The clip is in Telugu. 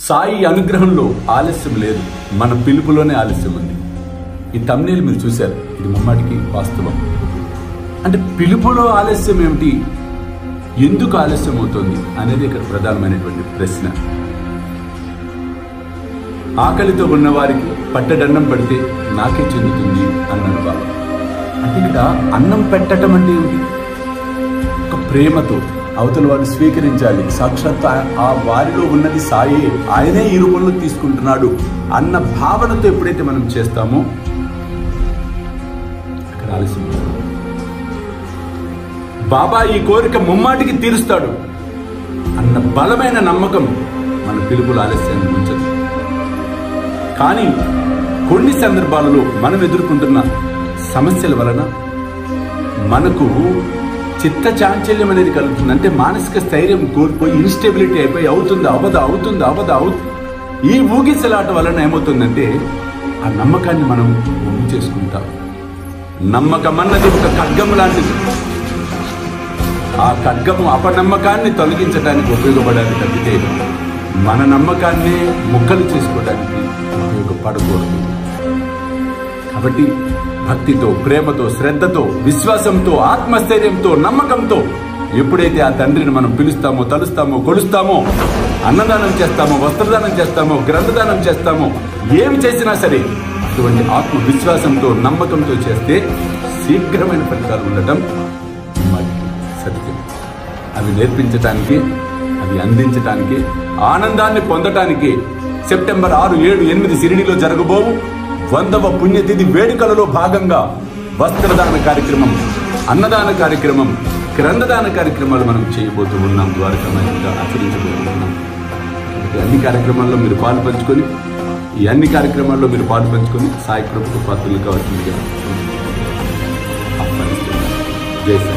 సాయి అనుగ్రహంలో ఆలస్యం లేదు, మన పిలుపులోనే ఆలస్యం ఉంది. ఈ థంబ్నెయిల్ మీరు చూశారు, ఇది ముమ్మాటికి వాస్తవం. అంటే పిలుపులో ఆలస్యం ఏమిటి, ఎందుకు ఆలస్యం అవుతుంది అనేది ఇక్కడ ప్రధానమైనటువంటి ప్రశ్న. ఆకలితో ఉన్నవారికి పట్టెడన్నం పడితే నాకే చెందుతుంది అన్నాడు బాబా. అంటే ఇక్కడ అన్నం పెట్టడం అంటే ఏమిటి, ఒక ప్రేమతో అవతల వారు స్వీకరించాలి, సాక్షాత్ ఆ వారిలో ఉన్నది సాయే, ఆయనే ఈ రూపంలో తీసుకుంటున్నాడు అన్న భావనతో ఎప్పుడైతే మనం చేస్తామో అక్కడ ఆలస్యం. బాబా ఈ కోరిక ముమ్మాటికి తీరుస్తాడు అన్న బలమైన నమ్మకం మన పిలుపుల ఆలస్యాన్ని ఉంచదు. కానీ కొన్ని సందర్భాలలో మనం ఎదుర్కొంటున్న సమస్యల వలన మనకు చిత్త చాంచల్యం అనేది కలుగుతుంది. అంటే మానసిక స్థైర్యం కోల్పోయి ఇన్స్టెబిలిటీ అయిపోయి అవుతుంది. ఈ ఊగిసలాట వలన ఏమవుతుందంటే ఆ నమ్మకాన్ని మనం ఒమ్ము చేసుకుంటాం. నమ్మకం అన్నది ఒక ఖడ్గం లాంటిది. ఆ ఖడ్గము అపనమ్మకాన్ని తొలగించడానికి ఉపయోగపడాలి తప్పితే మన నమ్మకాన్ని ముక్కలు చేసుకోవడానికి ఉపయోగపడకూడదు. కాబట్టి భక్తితో, ప్రేమతో, శ్రద్ధతో, విశ్వాసంతో, ఆత్మస్థైర్యంతో, నమ్మకంతో ఎప్పుడైతే ఆ తండ్రిని మనం పిలుస్తామో, తలుస్తామో, కొలుస్తామో, అన్నదానం చేస్తామో, వస్త్రదానం చేస్తామో, గ్రంథదానం చేస్తామో, ఏమి చేసినా సరే అటువంటి ఆత్మవిశ్వాసంతో, నమ్మకంతో చేస్తే శీఘ్రమైన ఫలితాలు ఉండటం సత్యం. అవి నేర్పించటానికి, అవి అందించటానికి, ఆనందాన్ని పొందటానికి సెప్టెంబర్ 6, 7, 8 షిరిడీలో జరగబోవు 100వ పుణ్యతిథి వేడుకలలో భాగంగా వస్త్రదాన కార్యక్రమం, అన్నదాన కార్యక్రమం, గ్రంథదాన కార్యక్రమాలు మనం చేయబోతూ ఉన్నాం, ద్వారకామయంగా ఆచరించబోతున్నాం. కాబట్టి అన్ని కార్యక్రమాల్లో మీరు పాలు పంచుకొని, ఈ అన్ని కార్యక్రమాల్లో మీరు పాలు పంచుకొని సాయి కృపకు పాత్రలు కావాల్సిందిగా ఆహ్వానిస్తున్నాను. జై సాయి.